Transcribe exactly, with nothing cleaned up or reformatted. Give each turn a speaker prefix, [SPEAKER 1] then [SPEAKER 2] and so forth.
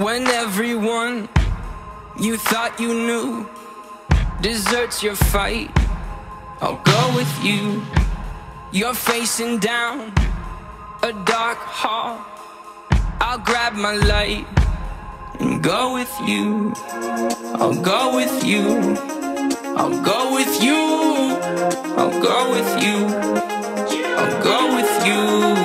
[SPEAKER 1] When everyone you thought you knew deserts your fight, I'll go with you. You're facing down a dark hall, I'll grab my light and go with you. I'll go with you. I'll go with you. I'll go with you. I'll go with you.